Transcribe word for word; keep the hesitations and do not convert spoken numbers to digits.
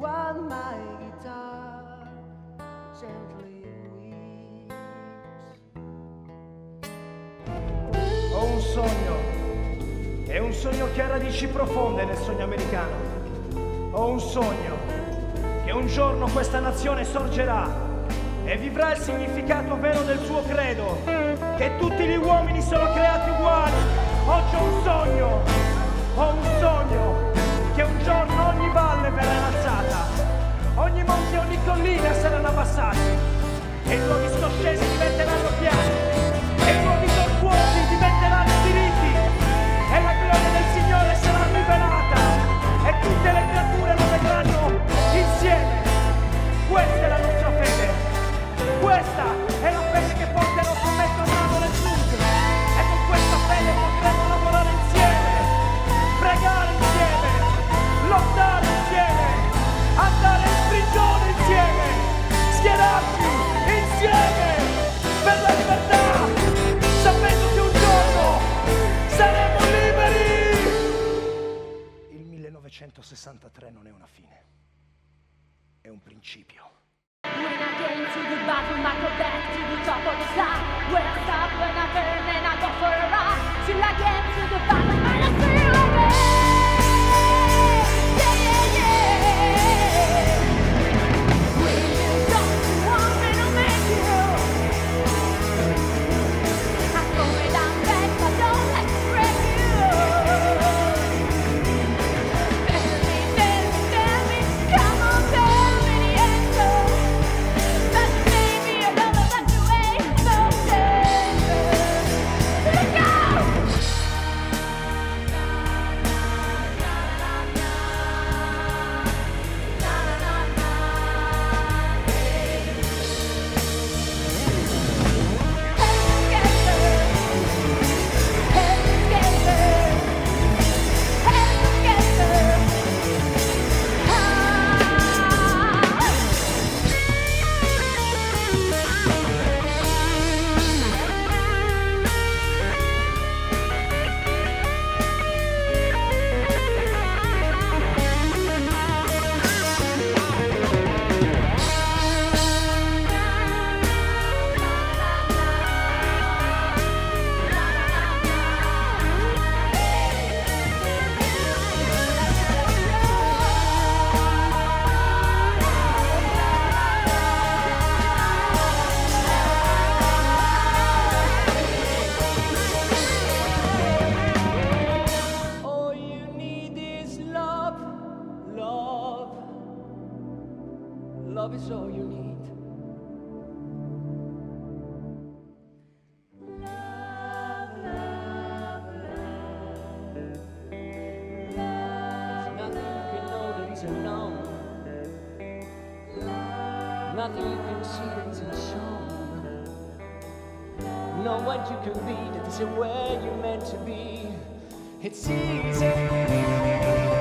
while my guitar gently weeps. Ho un sogno, è un sogno che ha radici profonde nel sogno americano. Ho un sogno che un giorno questa nazione sorgerà e vivrà il significato vero del suo credo, che tutti gli uomini sono creati uguali. Oggi ho un sogno, ho un sogno che un giorno ogni valle verrà innalzata, ogni monte e ogni collina saranno abbassati, e i luoghi scoscesi diventeranno piani, e i luoghi tortuosi diventeranno diritti, e la gloria del Signore sarà rivelata, e tutte le creature lo vedranno insieme. Questa è la nostra fede, questa è la fede che porterò sul metro nano nel sud, e con questa fede potremo lavorare insieme, pregare insieme, lottare insieme, andare in prigione insieme, schierarci insieme per la libertà, sapendo che un giorno saremo liberi. Il millenovecentosessantatré non è una fine, è un principio. When I get into the bathroom, I go back to the top of the slide. When I stop, when I turn, and I go for a ride. Till I get to the bottom, and I feel again. Yeah, yeah, yeah. When you don't want me to make you, I throw it down back, but don't let it break you. Tell me, tell me, tell me, come on, tell me the answer. That made me a lover, but you ain't so tender. Let go! All you need is love, love. Love is all you need. Love, love, love. There's nothing you can know that isn't known. Nothing you can see that isn't shown. Know what you can be that isn't where you're meant to be. It's easy.